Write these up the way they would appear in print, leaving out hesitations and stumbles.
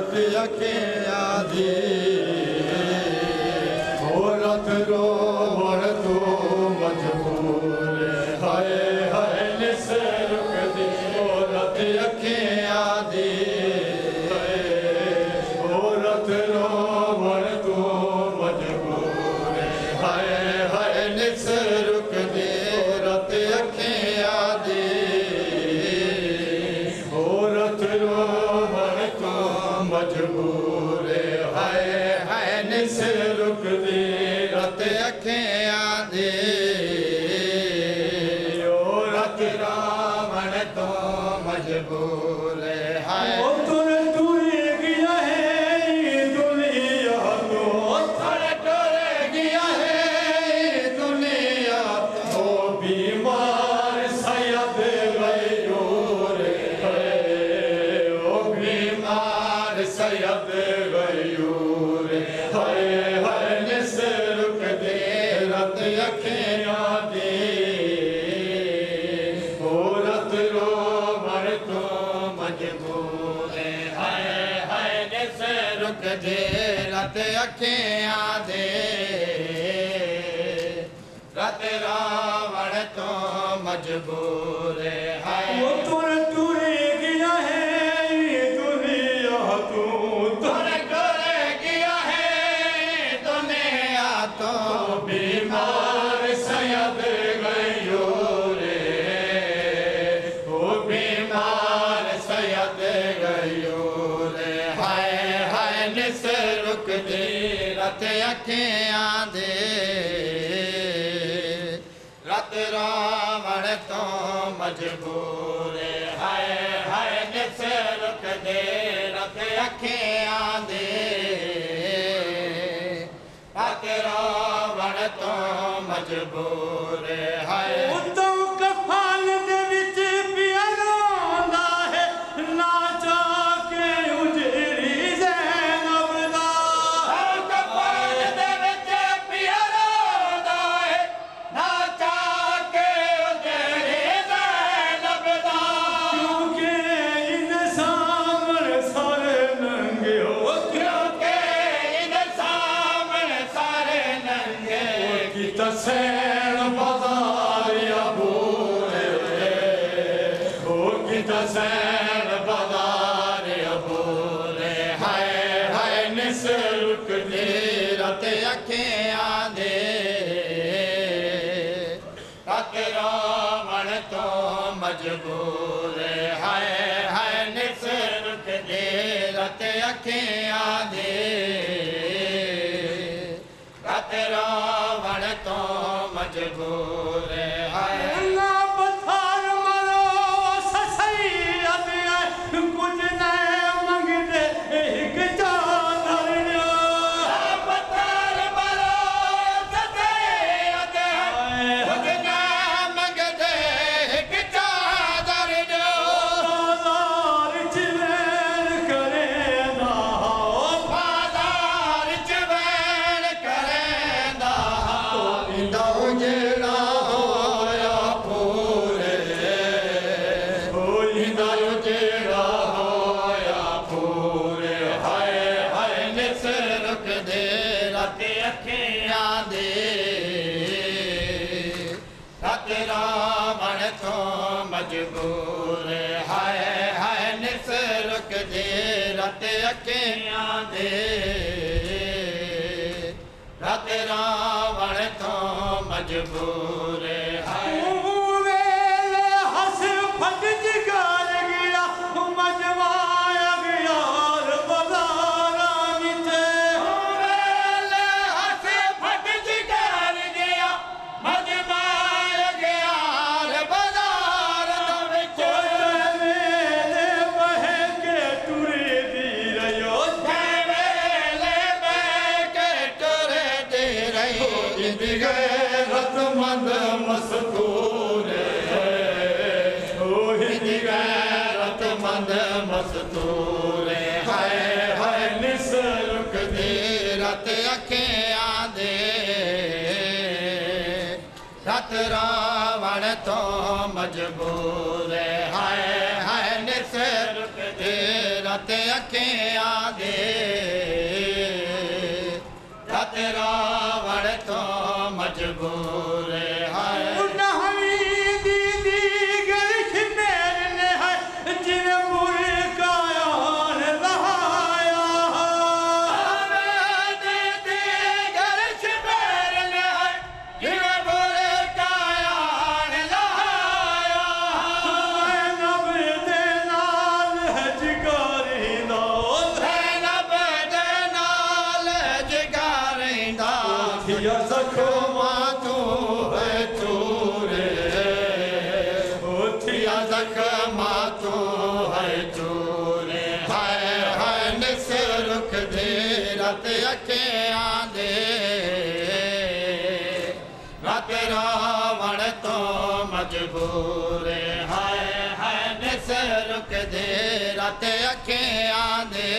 रत यके आधी रत रो वण तो मजबूर हाय हाय निस रुक दे रत यके आधी रत रो वण तो मजबूर हाय हाय निस रुक दे रत यके आधी रत रो वण तो मजबूर हाय हाय निस रुक दे रत यके आधी रत रावण तो मजबूर हाय रत यके आधी रत रावण तो मजबूर है तुर तुरे गया है दुनिया तू तुर तुरे गया है दुनिया तो बीमार सयद गयो रे ओ बीमार सयद गयो रे हाय हाय निस रुक दे रत यके आधी रत रावण तो मजबूर हाय हाय निस रुक दे रत यके आधी रत रावण तो मजबूर हाय सैन बदारिया बोले हो कि सैन बदारिया बोले हाय हाय निस रुक दे रत यके आधी रत रावण तो मजबूर हाय हाय निस रुक दे रत यके आधी रत रावण तो मजबूर है पत्थर मरो ससैयद कुछ न मंगते एक चादर पत्थर मरो ससैयद कुछ न मंगते एक चादर बाजार चिवेल करे ना बाजार चिवेल करे ना जेड़ा होया पूरे जेड़ा होया पूरे हाय हाय निस रुक दे रत यके आधी रत रावण तो मजबूर हाय हाय निस रुक दे रत यके आधी रत रावण तो मजबूर है हंस फट जिगर गया मजवाया गया बाजारा हंस फट जिगर गया मजवाया गया बाजार वेले बह के टुरे दी रहो वेले बह के टुरे दे रही गैरत मंद मस्तूर गैरत मंद मस्तूर हाय हाय निस रुक दे रत यके आधी रत रावण तो मजबूर हाय हाय निस रुक दे रत अखें आदे रत रावण तो मजबूर है रावण तो मजबूर है निस रुक दे रत अखें आंदे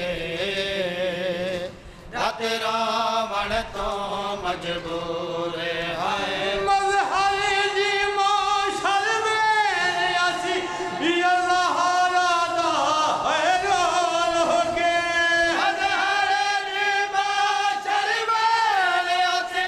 रत रावण तो मजबूर है मजहर जी माशर में असी अल्लाह रादा हैरान हो के मजहर जी माशर में असी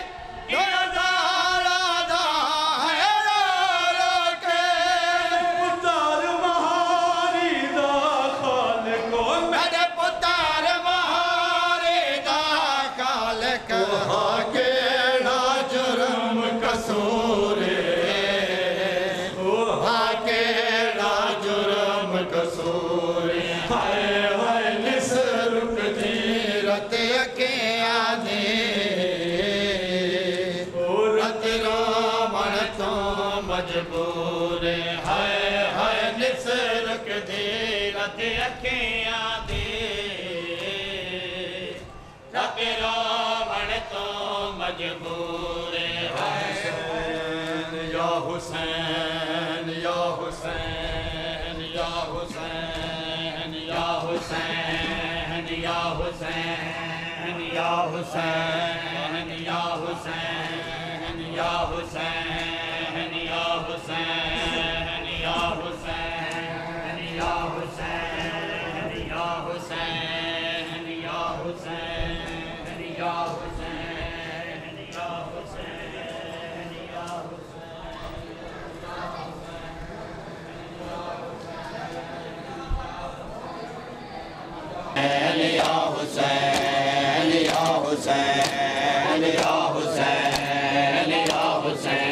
मजबूर है निस रुक दे रत अखें आंदे रत रावण तो मजबूर है या हुसैन या हुसैन या हुसैन या हुसैन या हुसैन या हुसैन या हुसैन या Hussain Hussein, Ya Hussein, Ya Hussein, Ya Hussein, Ya Hussein, Ya Hussein, Ya Hussein, Ya Hussein, Ya Hussein, Ya Hussein, Ya Hussein.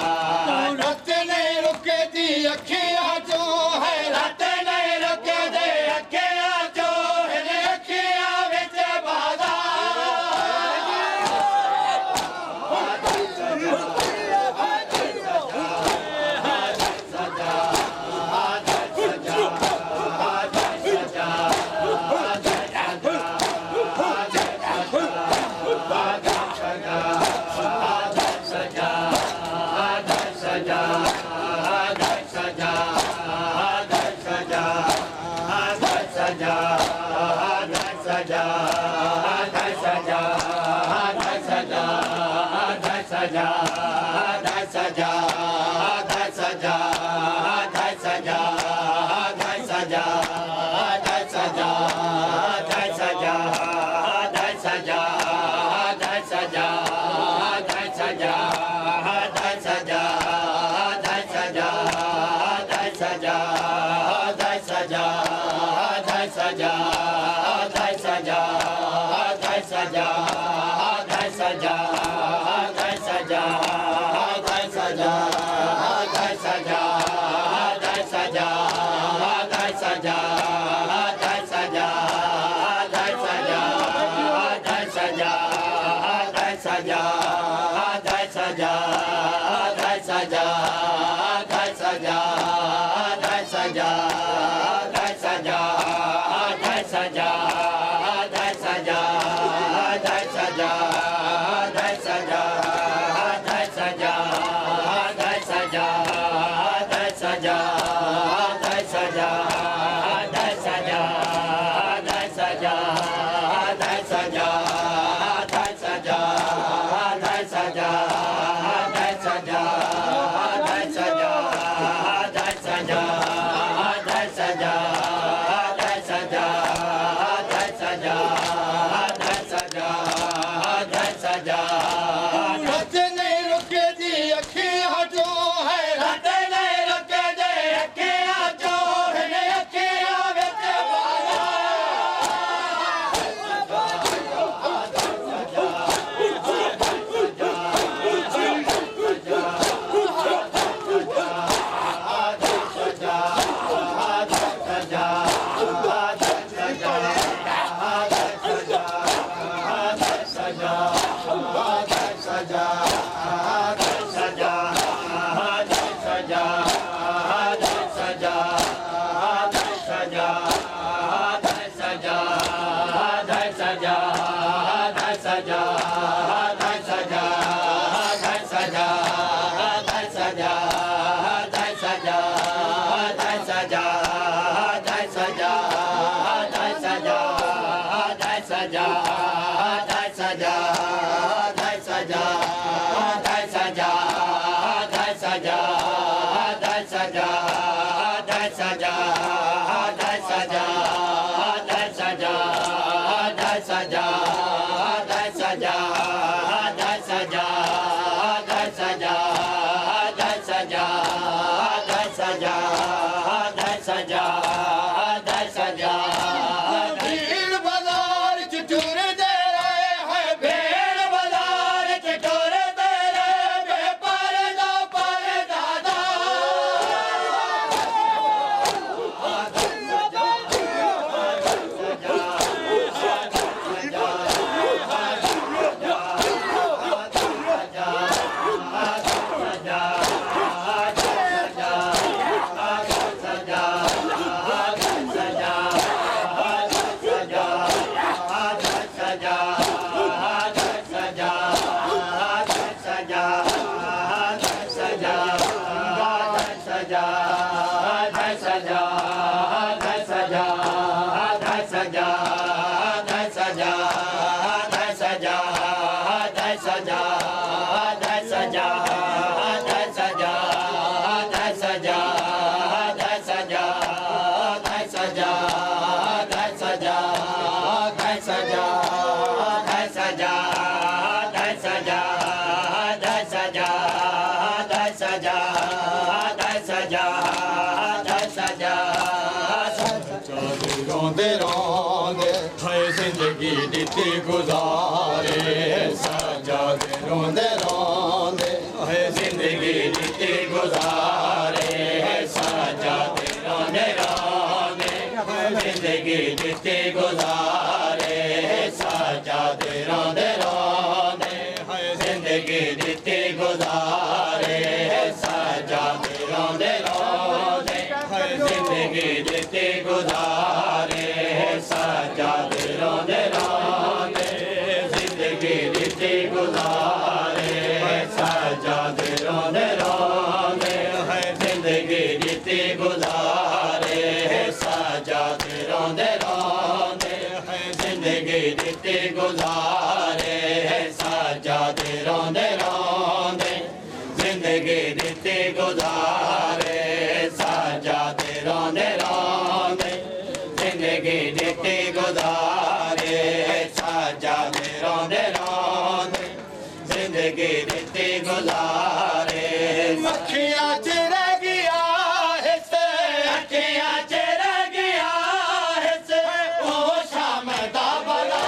दित्ती गुजारे सजादे रोंदे रोंदे जिंदगी दित्ती गुजारे सजादे रोंदे रोंदे जिंदगी दित्ती गुजारे सजादे रोंदे रोंदे जिंदगी दित्ती गुजारे सजादे रोंदे रोंदे जिंदगी दित्ती गुजारे सजादे रोंदे रोंदे जिंदगी दित्ती गुजारे सजादे रोंदे रोंदे जिंदगी दित्ती गुजारे सजादे रोंदे रोंदे जिंदगी दित्ती गुजारे सजादे रोंदे रोंदे जिंदगी दित्ती गुजारे सजादे रोंदे रोंदे जिंदगी दित्ती गुजारे सजादे रोंदे रोंदे जिंदगी दित्ती गुजारे अखियां च रह गया हिस्से अखियां च रह गया हिस्से ओ शाम दा बला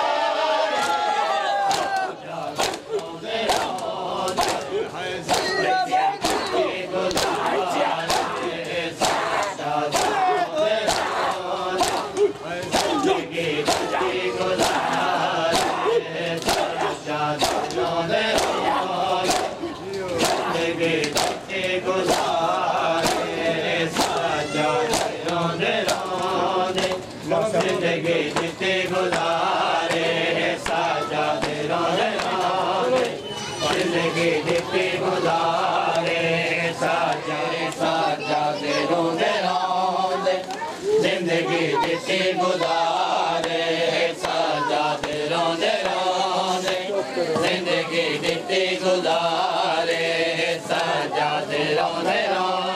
जिंदगी दित्ती गुजारे सजादे रोंदे रोंदे जिंदगी दित्ती गुजारे सजादे रोंदे रोंदे जिंदगी दित्ती गुजारे सजादे रोंदे रोंदे जिंदगी दित्ती गुजारे सजादे रोंदे रोंदे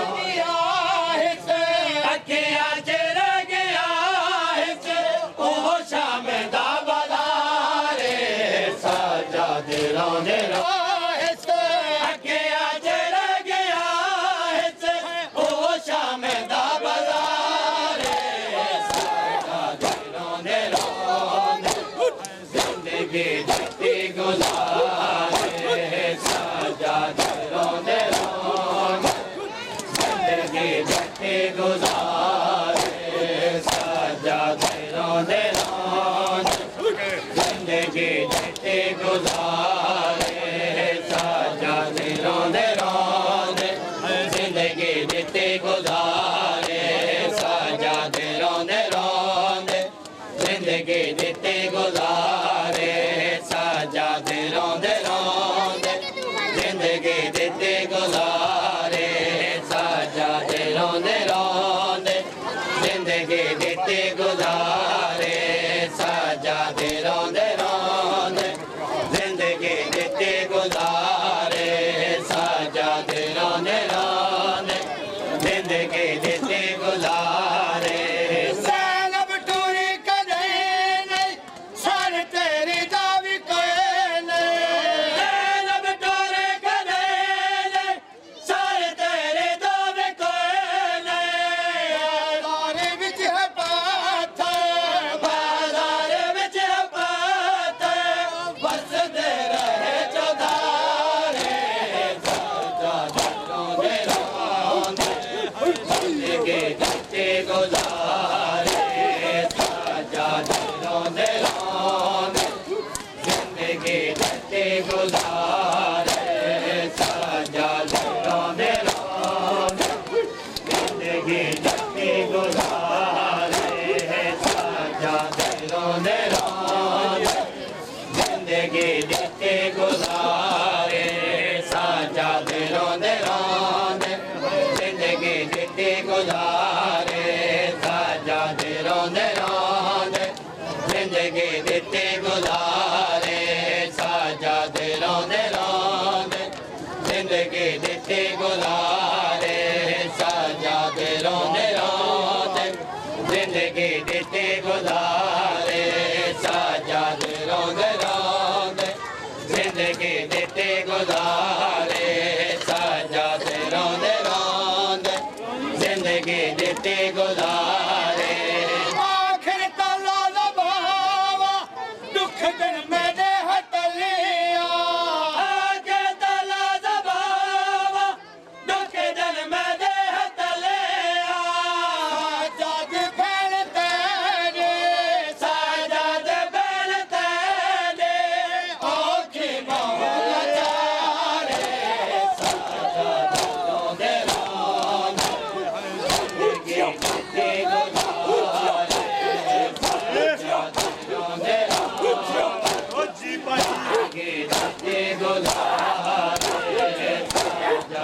रोंदे रोंदे अखियां च रह गया हिस्से ओ शाम दा बज़ारे सजादे रोंदे रोंदे जिंदगी दित्ती गुजारे सजादे रोंदे रोंदे जिंदगी दित्ती गुजारे सजादे रोंदे रोंदे जिंदगी दित्ती गुजारे सजादे रोंदे रोंदे जिंदगी दित्ती गुजारे सजादे रोंदे रोंदे जिंदगी दित्ती गुजारे सजादे रोंदे रोंदे जिंदगी दित्ती गुजारे सजादे रोंदे रोंदे जिंदगी दित्ती गुजारे सजादे रोंदे रोंदे जिंदगी दित्ती गुजारे सजादे रोंदे रोंदे जिंदगी दित्ती गुजारे सैनब टूरी कदे नहीं सर तेरी दावी कोई नहीं सैनब टूरी कदे नहीं सर तेरी दावी कोई नहीं बाज़ार विच है पाथर बाज़ार विच है पाथर बसदे रहे चौधारे सजादे रोंदे रोंदे जिंदगी दित्ती गुजारे सजादे रोंदे रोंदे जिंदगी दित्ती गुजारे सजादे रोंदे रोंदे जिंदगी दित्ती गुजारे सजादे रोंदे रोंदे जिंदगी दित्ती गुजारे सजादे रोंदे रोंदे जिंदगी दित्ती गुजारे सजादे रोंदे रोंदे जिंदगी दित्ती गुजारे सजादे रोंदे रोंदे जिंदगी दित्ती गुजारे सजादे रोंदे रोंदे जिंदगी दित्ती गुजारे सजादे रोंदे रोंदे जिंदगी दित्ती गुजारे सजादे रोंदे रोंदे जिंदगी दित्ती गुजारे आखिर तला लबावा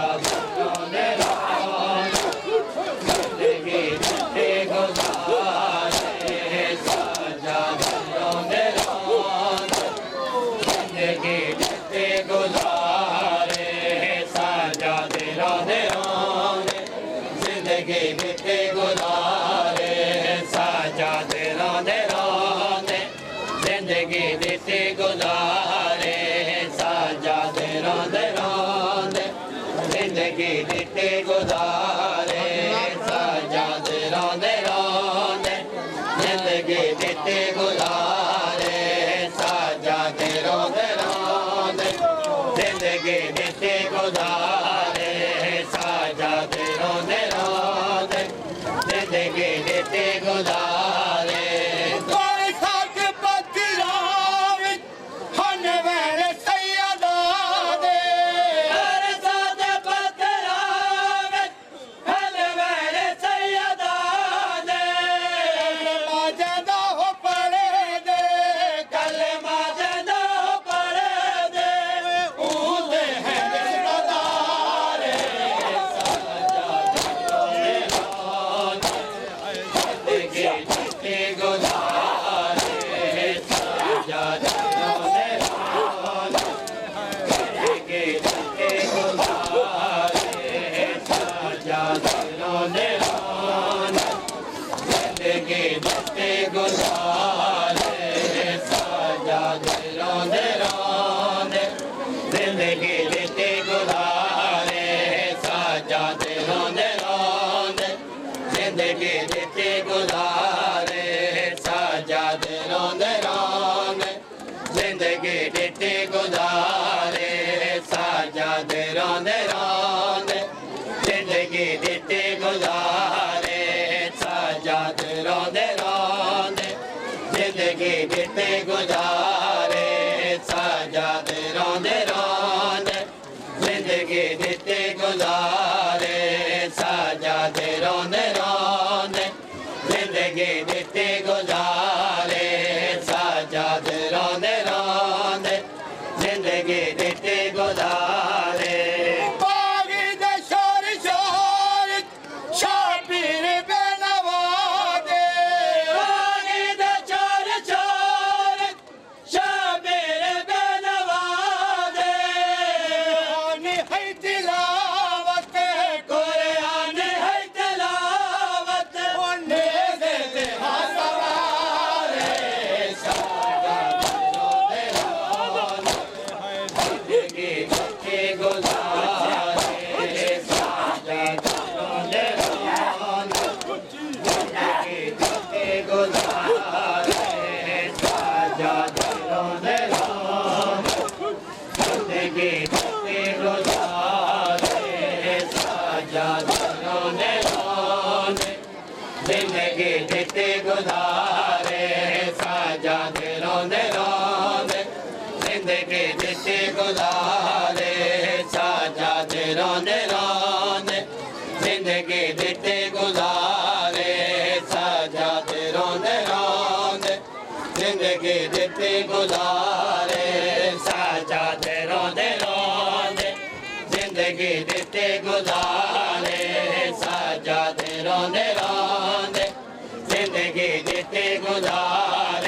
जिंदगी जिते गुजारे